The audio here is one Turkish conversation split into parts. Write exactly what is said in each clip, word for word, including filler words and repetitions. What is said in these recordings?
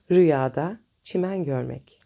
Rüyada çimen görmek.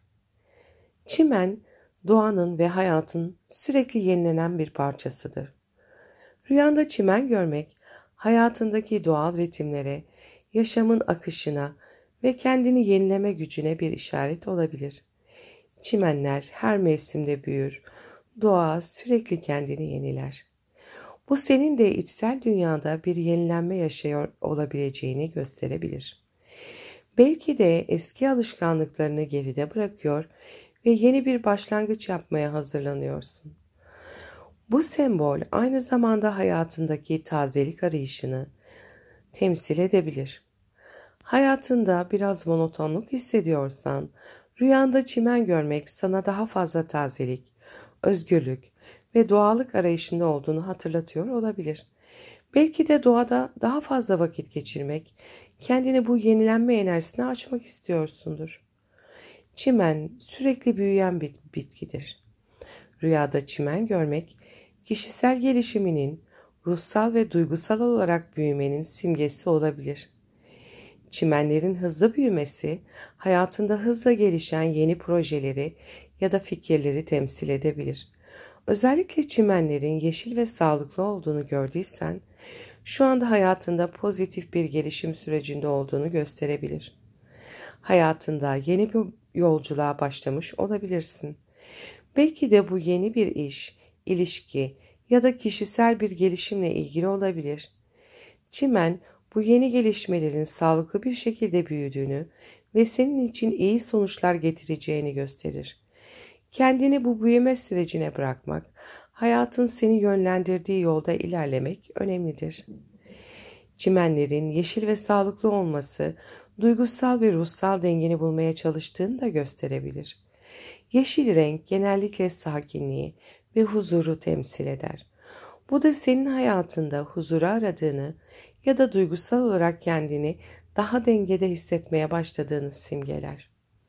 Çimen, doğanın ve hayatın sürekli yenilenen bir parçasıdır. Rüyanda çimen görmek, hayatındaki doğal ritimlere, yaşamın akışına ve kendini yenileme gücüne bir işaret olabilir. Çimenler her mevsimde büyür, doğa sürekli kendini yeniler. Bu senin de içsel dünyada bir yenilenme yaşıyor olabileceğini gösterebilir. Belki de eski alışkanlıklarını geride bırakıyor ve yeni bir başlangıç yapmaya hazırlanıyorsun. Bu sembol aynı zamanda hayatındaki tazelik arayışını temsil edebilir. Hayatında biraz monotonluk hissediyorsan, rüyanda çimen görmek sana daha fazla tazelik, özgürlük ve doğallık arayışında olduğunu hatırlatıyor olabilir. Belki de doğada daha fazla vakit geçirmek, kendini bu yenilenme enerjisine açmak istiyorsundur. Çimen sürekli büyüyen bir bitkidir. Rüyada çimen görmek, kişisel gelişiminin, ruhsal ve duygusal olarak büyümenin simgesi olabilir. Çimenlerin hızlı büyümesi, hayatında hızla gelişen yeni projeleri ya da fikirleri temsil edebilir. Özellikle çimenlerin yeşil ve sağlıklı olduğunu gördüysen, şu anda hayatında pozitif bir gelişim sürecinde olduğunu gösterebilir. Hayatında yeni bir yolculuğa başlamış olabilirsin. Belki de bu yeni bir iş, ilişki ya da kişisel bir gelişimle ilgili olabilir. Çimen, bu yeni gelişmelerin sağlıklı bir şekilde büyüdüğünü ve senin için iyi sonuçlar getireceğini gösterir. Kendini bu büyüme sürecine bırakmak, hayatın seni yönlendirdiği yolda ilerlemek önemlidir. Çimenlerin yeşil ve sağlıklı olması, duygusal ve ruhsal dengeni bulmaya çalıştığını da gösterebilir. Yeşil renk genellikle sakinliği ve huzuru temsil eder. Bu da senin hayatında huzuru aradığını ya da duygusal olarak kendini daha dengede hissetmeye başladığını simgeler.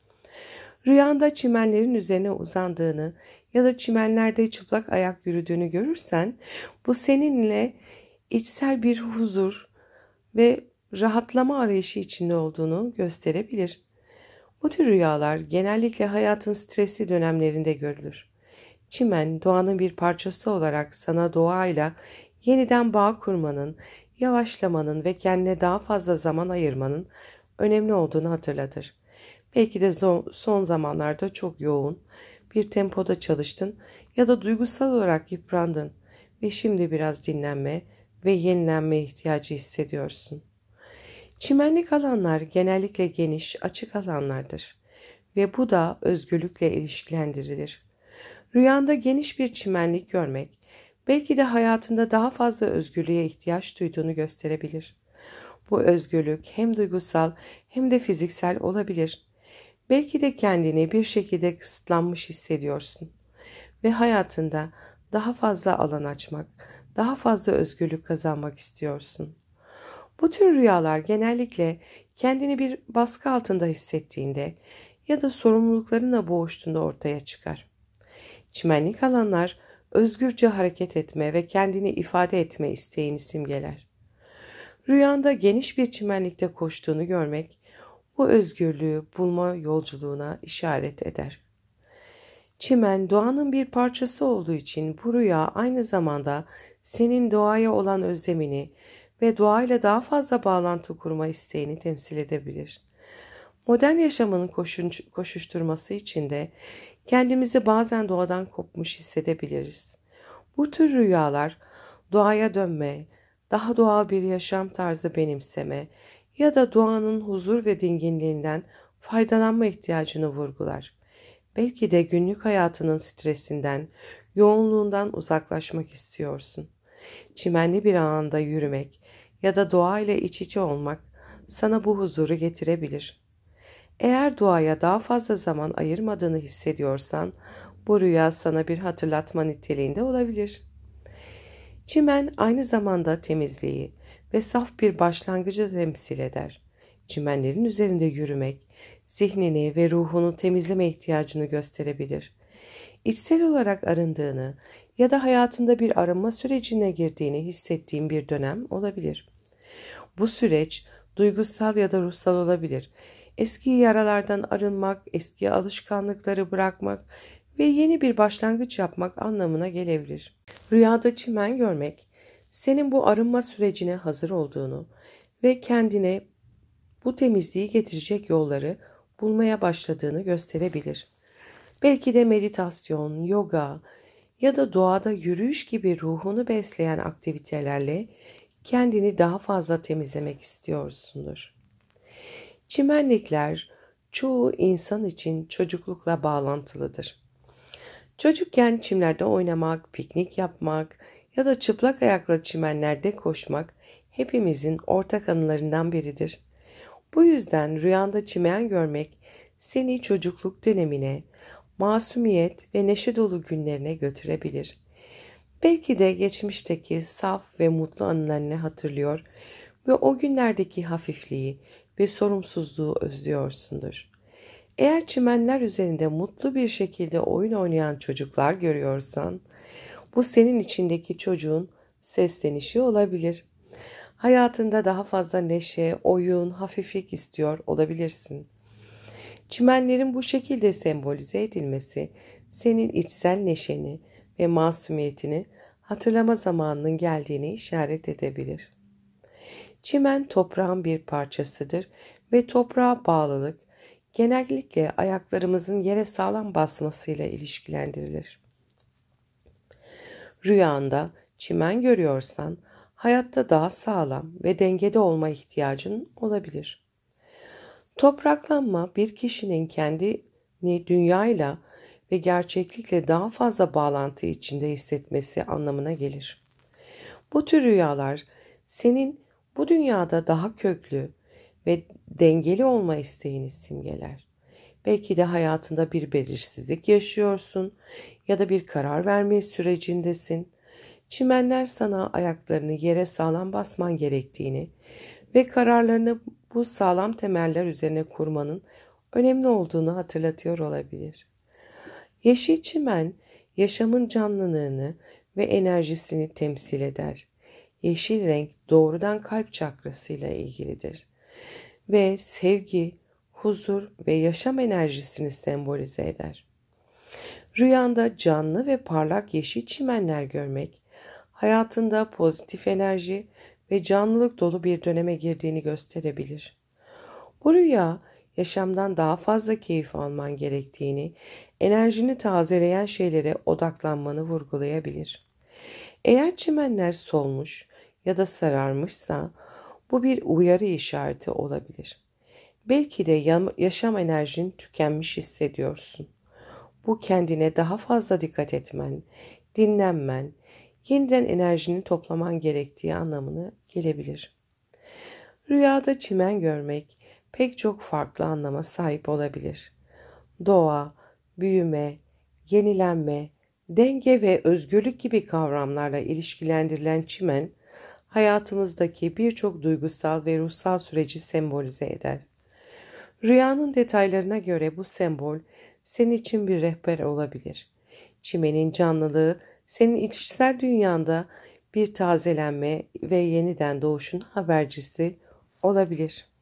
Rüyanda çimenlerin üzerine uzandığını ya da çimenlerde çıplak ayak yürüdüğünü görürsen, bu seninle içsel bir huzur ve rahatlama arayışı içinde olduğunu gösterebilir. Bu tür rüyalar genellikle hayatın stresli dönemlerinde görülür. Çimen, doğanın bir parçası olarak sana doğayla yeniden bağ kurmanın, yavaşlamanın ve kendine daha fazla zaman ayırmanın önemli olduğunu hatırlatır. Belki de son zamanlarda çok yoğun bir tempoda çalıştın ya da duygusal olarak yıprandın ve şimdi biraz dinlenme ve yenilenme ihtiyacı hissediyorsun. Çimenlik alanlar genellikle geniş, açık alanlardır ve bu da özgürlükle ilişkilendirilir. Rüyanda geniş bir çimenlik görmek, belki de hayatında daha fazla özgürlüğe ihtiyaç duyduğunu gösterebilir. Bu özgürlük hem duygusal hem de fiziksel olabilir. Belki de kendini bir şekilde kısıtlanmış hissediyorsun ve hayatında daha fazla alan açmak, daha fazla özgürlük kazanmak istiyorsun. Bu tür rüyalar genellikle kendini bir baskı altında hissettiğinde ya da sorumluluklarına boğuştuğunda ortaya çıkar. Çimenlik alanlar özgürce hareket etme ve kendini ifade etme isteğini simgeler. Rüyanda geniş bir çimenlikte koştuğunu görmek, bu özgürlüğü bulma yolculuğuna işaret eder. Çimen doğanın bir parçası olduğu için bu rüya aynı zamanda senin doğaya olan özlemini ve doğayla daha fazla bağlantı kurma isteğini temsil edebilir. Modern yaşamın koşunç, koşuşturması içinde kendimizi bazen doğadan kopmuş hissedebiliriz. Bu tür rüyalar doğaya dönme, daha doğal bir yaşam tarzı benimseme ya da doğanın huzur ve dinginliğinden faydalanma ihtiyacını vurgular. Belki de günlük hayatının stresinden, yoğunluğundan uzaklaşmak istiyorsun. Çimenli bir alanda yürümek ya da doğayla iç içe olmak sana bu huzuru getirebilir. Eğer doğaya daha fazla zaman ayırmadığını hissediyorsan, bu rüya sana bir hatırlatma niteliğinde olabilir. Çimen aynı zamanda temizliği ve saf bir başlangıcı temsil eder. Çimenlerin üzerinde yürümek, zihnini ve ruhunu temizleme ihtiyacını gösterebilir. İçsel olarak arındığını ya da hayatında bir arınma sürecine girdiğini hissettiğin bir dönem olabilir. Bu süreç duygusal ya da ruhsal olabilir. Eski yaralardan arınmak, eski alışkanlıkları bırakmak ve yeni bir başlangıç yapmak anlamına gelebilir. Rüyada çimen görmek, senin bu arınma sürecine hazır olduğunu ve kendine bu temizliği getirecek yolları bulmaya başladığını gösterebilir. Belki de meditasyon, yoga ya da doğada yürüyüş gibi ruhunu besleyen aktivitelerle kendini daha fazla temizlemek istiyorsundur. Çimenlikler çoğu insan için çocuklukla bağlantılıdır. Çocukken çimlerde oynamak, piknik yapmak ya da çıplak ayakla çimenlerde koşmak hepimizin ortak anılarından biridir. Bu yüzden rüyanda çimen görmek seni çocukluk dönemine, masumiyet ve neşe dolu günlerine götürebilir. Belki de geçmişteki saf ve mutlu anılarını hatırlıyor ve o günlerdeki hafifliği ve sorumsuzluğu özlüyorsundur. Eğer çimenler üzerinde mutlu bir şekilde oyun oynayan çocuklar görüyorsan, bu senin içindeki çocuğun seslenişi olabilir. Hayatında daha fazla neşe, oyun, hafiflik istiyor olabilirsin. Çimenlerin bu şekilde sembolize edilmesi, senin içsel neşeni ve masumiyetini hatırlama zamanının geldiğini işaret edebilir. Çimen toprağın bir parçasıdır ve toprağa bağlılık genellikle ayaklarımızın yere sağlam basmasıyla ilişkilendirilir. Rüyanda çimen görüyorsan hayatta daha sağlam ve dengede olma ihtiyacın olabilir. Topraklanma bir kişinin kendini dünyayla ve gerçeklikle daha fazla bağlantı içinde hissetmesi anlamına gelir. Bu tür rüyalar senin bu dünyada daha köklü ve dengeli olma isteğini simgeler. Belki de hayatında bir belirsizlik yaşıyorsun ya da bir karar verme sürecindesin. Çimenler sana ayaklarını yere sağlam basman gerektiğini ve kararlarını bu sağlam temeller üzerine kurmanın önemli olduğunu hatırlatıyor olabilir. Yeşil çimen, yaşamın canlılığını ve enerjisini temsil eder. Yeşil renk doğrudan kalp çakrasıyla ilgilidir ve sevgi, huzur ve yaşam enerjisini sembolize eder. Rüyanda canlı ve parlak yeşil çimenler görmek, hayatında pozitif enerji ve canlılık dolu bir döneme girdiğini gösterebilir. Bu rüya, yaşamdan daha fazla keyif alman gerektiğini, enerjini tazeleyen şeylere odaklanmanı vurgulayabilir. Eğer çimenler solmuş ya da sararmışsa, bu bir uyarı işareti olabilir. Belki de yaşam enerjin tükenmiş hissediyorsun. Bu kendine daha fazla dikkat etmen, dinlenmen, yeniden enerjini toplaman gerektiği anlamına gelebilir. Rüyada çimen görmek pek çok farklı anlama sahip olabilir. Doğa, büyüme, yenilenme, denge ve özgürlük gibi kavramlarla ilişkilendirilen çimen, hayatımızdaki birçok duygusal ve ruhsal süreci sembolize eder. Rüyanın detaylarına göre bu sembol senin için bir rehber olabilir. Çimenin canlılığı senin içsel dünyanda bir tazelenme ve yeniden doğuşun habercisi olabilir.